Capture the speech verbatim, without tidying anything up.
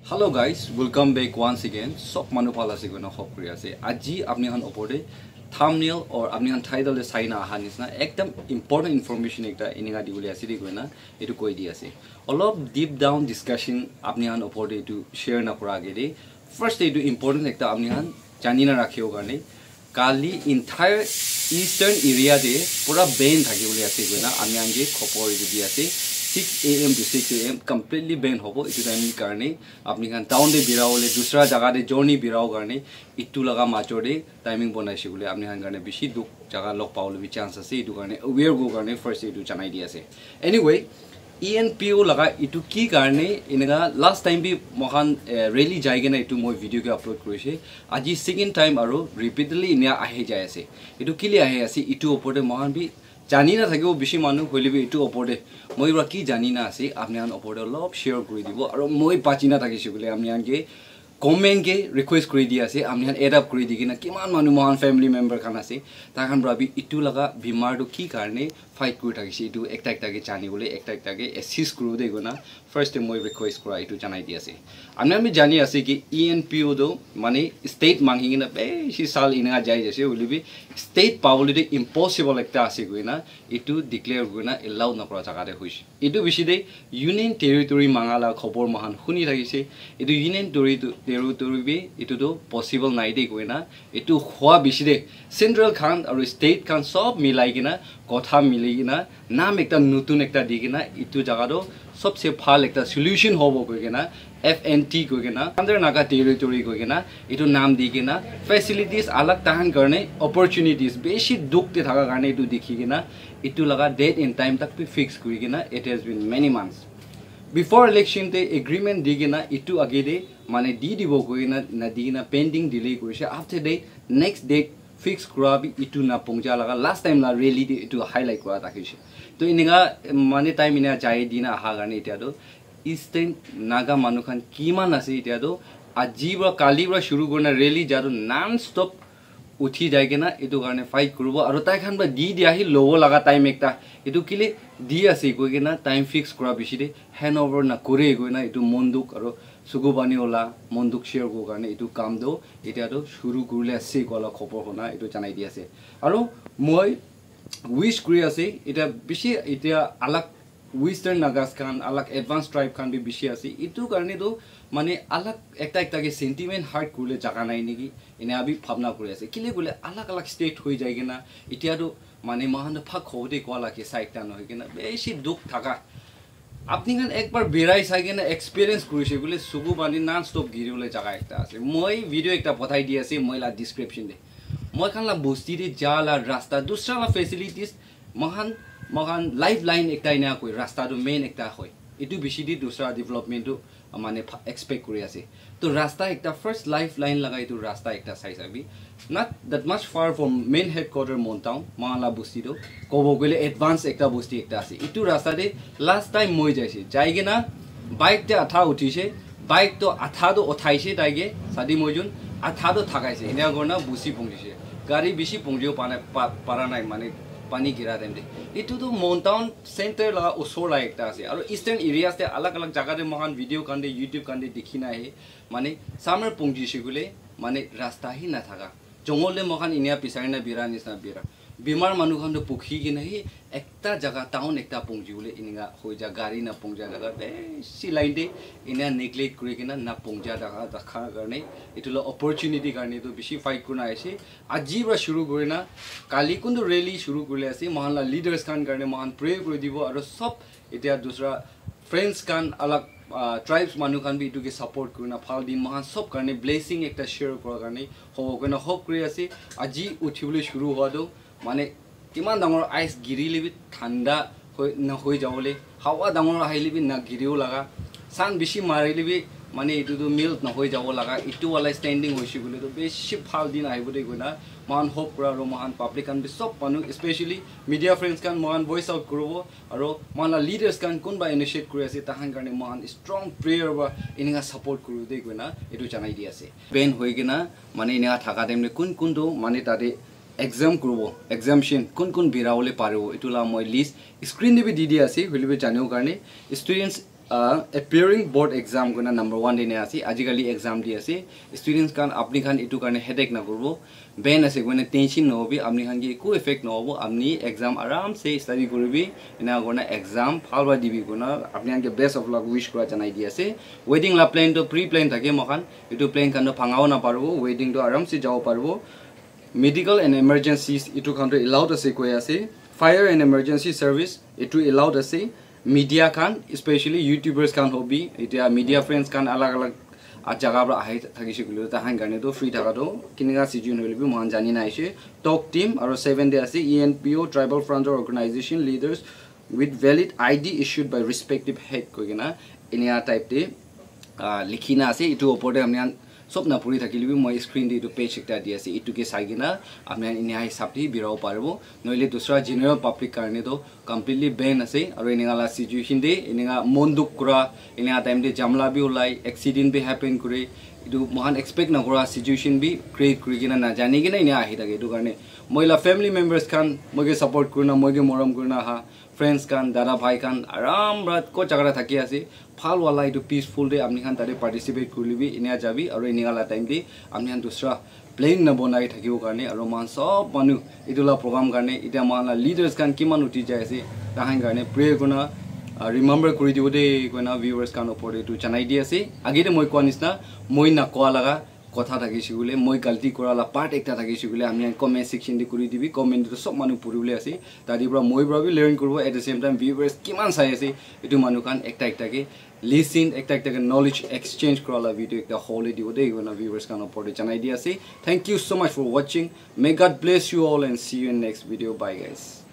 Hello guys, welcome back once again. Sok manu pala se gona khop kuri ase. Aji apni han opore thumbnail or apni han title le sign a hanis na ekdam important information ekta ininga dibole ase gona etu koi di ase. A lot of deep down discussion apni han opore to share na kora age. First etu important ekta apni han janina rakhiyo garne kali entire eastern area de pura ban thaki bole ase gona ami ange khopor di ase. six A M to six A M completely ban hobo itu time karne apni kan town de birao le dusra jaga de journey birao karne itu laga macho de timing bonai shi bole apni kan karne bishi duk jaga lok paul bi chance ase itu karne aware go karne first itu janai di ase. Anyway E N P O laga itu ki karne inaga last time bi mohan really jaige na itu moi video ke upload korise aji second time aro repeatedly inia ahe jai ase itu kili ahe ase itu opore mohan bi জানি না থাকিব বেশি মানুহ হলিবি এটো ওপৰতে মই ৰা কি জানি না আছে আপনি আন ওপৰতে অলপ শেয়ার কৰি দিব আৰু মই পাচি না থাকিছো বলে আপনি আনকে কমেন্ট কে রিকোয়েস্ট কৰি দি আছে আপনি আন এড আপ কৰি দি কিনা কিমান মানুহ মহান ফ্যামিলি মেম্বার খান আছে তাখান ৰাবি ইটো লাগা বিমাৰটো কি কাৰণে ফাইট কৰি থাকিছে ইটো একটা একটা কে জানি বলে একটা একটা কে অ্যাসিস্ট কৰি দেগো না ফার্স্ট মই রিকোয়েস্ট কৰা ইটো জানাই দি আছে আমি আমি জানি আছে কি E N P O do মানে স্টেট মাংহি না বেশি সাল ইনা যাই যাছে হলিবি স্টেট পাবলিটি ইম্পসিবল একটা আছে গইনা ইটো ডিক্লেয়ার গইনা এলাউ না কৰা জাগাতে হইছে ইটো বেশি দে ইউনিয়ন টেরিটরি মাঙালা খবর মহান শুনি থাকিছে ইটো ইউনিয়ন টেরিটরি বি ইটো তো পসিবল নাই দে গইনা ইটো হওয়া বেশি দে সেন্ট্রাল খান আর স্টেট খান সব মিলাই কিনা কথা মিলাই কিনা নাম একটা নতুন একটা দি কিনা ইটো জাগাটো सबसे ভাল একটা সলিউশন হবো কইকেনা F N T কইকেনা আন্ডার নাগা টেরিটরি কইকেনা ইটো নাম দিকেনা ফ্যাসিলিটিস আলাগ তাহান কারণে অপরচুনিটিস বেশি দুখতে থাকা কারণে ইটো দেখিকেনা ইটো লাগা ডেট এন্ড টাইম তাক পি ফিক্স করিকেনা it has been many months before election তে এগ্রিমেন্ট দিকেনা ইটো আগে দে মানে দি দিব কইনা না দিকেনা পেন্ডিং ডিলে করিছে after the next date fix কৰাবি ইটো না পংজা লাগা লাস্ট টাইম লা রেলি ইটো হাইলাইট কৰা তাকিছে তো ইনিগা মানে টাইম ইনা যাই দিনা আহা গানে ইতিয়াদো ইস্টার্ন নাগা মানুখান কিমান আছে ইতিয়াদো আজি বা কালি বা শুরু করনা রেলি যাদো নন স্টপ উঠি যায় না এটো কারণে ফাইট করব আর তাই খান বা দি দিয়াহি লব লাগা টাইম একটা এটো কিলে দি আছে কই কেনা টাইম ফিক্স করা বেশি দে হ্যান্ড ওভার না করে কই না এটো মন্দুক আর সুগুবানি ওলা মন্দুক শেয়ার কো কারণে এটো কাম দো ইতিয়াদো শুরু করলে আছে কলা খবর হনা এটো জানাই দি আছে আর মই উইশ কৰি আছে এটা বেশি এটা আলাক ওয়েস্টার্ন নাগাস খান আলাক অ্যাডভান্স ট্রাইব খান বি বেশি আছে ইটো কারণে তো মানে আলাক একটা একটা কে সেন্টিমেন্ট হার্ট করলে জায়গা নাই নেকি এনে আবি ভাবনা করে আছে কিলে বলে আলাক আলাক স্টেট হই যায় কিনা ইতিয়া তো মানে মহান ফাক হওতে কোয়ালাকে সাইটটা নয় কিনা বেশি দুঃখ থাকা আপনি খান একবার বেড়াই চাই কিনা এক্সপিরিয়েন্স করেছে বলে সুগু বানি নন স্টপ গিরি বলে জায়গা একটা আছে মই ভিডিও একটা পঠাই দি আছে মই লা ডিসক্রিপশন দে মই খান লা বস্তি দে জালা রাস্তা দুসরা লা ফ্যাসিলিটিস মহান মহান লাইফ লাইন একটা ইনা কই রাস্তা তো মেইন একটা হয় এটু বেশি দি দুসরা ডেভেলপমেন্ট তো মানে এক্সপেক্ট করে আছে তো রাস্তা একটা ফার্স্ট লাইফ লাইন লাগাই তো রাস্তা একটা সাইজ আবি not that much far from main headquarter মনটাউন মালা বস্তি তো কব গলে অ্যাডভান্স একটা বস্তি একটা আছে এটু রাস্তা দে লাস্ট টাইম মই যাইছে যাইগে না বাইক তে আঠা উঠিছে বাইক তো আঠা তো উঠাইছে তাইগে সাদি মইজুন আঠা তো থাকাইছে এনা গনা বুসি পংজিছে গাড়ি বেশি পংজিও পানা পারা নাই মানে পানি গিরা দেন দে ইটো তো মনটাউন সেন্টার লাগা ওসর একটা আছে আর ইস্টার্ন এরিয়াস তে আলাগ আলাগ জায়গাতে মহান ভিডিও কান্দে ইউটিউব কান্দে দেখি না হে মানে সামার পংজি সেগুলে মানে রাস্তা হি না থাকা জঙ্গলে মহান ইনিয়া পিছাই না বিরা নিসনা বিরা বিমার মানুখান তো পুখি কি না হে একটা জায়গা টাউন একটা পংজি বলে ইনিগা হই যা গাড়ি না পংজা লাগা বেশি লাইন দে ইনিয়া নেগলেক্ট করে কিনা না পংজা দেখা দেখা কারণে এটুলো অপরচুনিটি কারণে তো বেশি ফাইট করনা আছে আজি বা শুরু করে না কালি কিন্তু রেলি শুরু করলে আছে মহানলা লিডার্স খান কারণে মহান প্রে করে দিব আর সব এটা দুসরা ফ্রেন্ডস খান আলাগ ট্রাইবস মানুহ খান বি ইটুকে সাপোর্ট করে না ফাল দিন মহান সব কারণে ব্লেসিং একটা শেয়ার করার কারণে হব কেনা হোপ করে আছে আজি উঠিবলৈ শুরু হওয়া তো মানে কিমান ডাঙৰ আইস গিৰিলিবি ঠাণ্ডা হৈ না হৈ যাবলে হাৱা ডাঙৰ আহিলিবি না গিৰিও লাগা সান বেশি মাৰিলিবি মানে ইটো তো মিল্ট না হৈ যাব লাগা ইটো ওলাই স্ট্যান্ডিং হৈছি বলে তো বেশি ভাল দিন আহিব দে গনা মহান হোপ কৰা আৰু মহান পাব্লিক কান বি সব মানুহ স্পেশালি মিডিয়া ফ্রেন্ডস কান মহান ভয়েস আউট কৰিব আৰু মহান লিডার্স কান কোনবা ইনিশিয়েট কৰি আছে তাহান কাৰণে মহান স্ট্রং প্রেয়ার বা ইনিগা সাপোর্ট কৰিব দে গনা এটো জানাই দি আছে বেন হৈ কিনা মানে ইনিগা থাকা টাইমলে কোন কোন তো মানে তাতে এক্সাম করব এক্সামশন কোন কোন বিরাওলে পারবো এটুলা মই লিস্ট স্ক্রিন দিবি দি দি আছে হলিবে জানিও কারণে students Uh, appearing board exam gonna number one dine ase ajikali exam di ase students kan apni khan itu karne headache na korbo ben ase gonna tension no hobi apni khan ki ko effect no hobo apni exam aram se study koribi ina gonna exam phalwa dibi gonna apni khan ke best of luck wish kora janai di ase wedding la plan to pre plan thake mokhan itu plan kan no phangao na parbo wedding to aram se jao parbo medical and emergencies itu khan to allowed ase koi ase fire and emergency service itu allowed ase media kan especially YouTubers kan hobby itia media friends kan alag alag jaga ra ahai thagise gulo ta han garne to free thaga to kiniga situation holibi mohan jani na aise talk team aro seven day ase E N P O tribal front organization leaders with valid I D issued by respective head koigena inia type te likhina ase itu opore amni sob na puri thakilibi moi screen de to page ekta di ase itu ke saigina amna inia hisab ti birao parbo noile dusra general public karne to completely ban ase aro iningala situation de ininga monduk kura ininga time de jamla bi ulai accident bi happen kure itu mohan expect na kura situation bi create kuri gina na jani gina inia ahi thake itu karne moila family members kan moge support kurna moge moram kurna ha friends kan dada bhai kan aram rat ko jagara thaki ase phal wala itu peaceful de amni khan tare participate kurlibi inia jabi aro iningala time de amni khan dusra plane na bonai thakibo karne aro man sob manu idula program karne ita man leaders kan kiman uti jai ase tahan karne pray guna remember kuri dibo de koina viewers kan opore tu chanai di ase agite moi ko anisna moi na ko laga কথা থাকি শিগুলে মই গলতি কৰালা part একটা থাকি শিগুলে আমি comment section দি কৰি দিবি comment তো সব মানুহ পঢ়িবলে আছে তাদি পৰা মই পৰা লার্ন করব at the same time viewers কিমান চাই আছে এটো মানুহ কান একটা একটা কে লিসেন একটা একটা কে নলেজ এক্সচেঞ্জ কৰালা ভিডিও একটা হলে দিব দেই গনা ভিউয়ার্স কান পড়ে জানাই দি আছে thank you so much for watching may God bless you all and see you in next video bye guys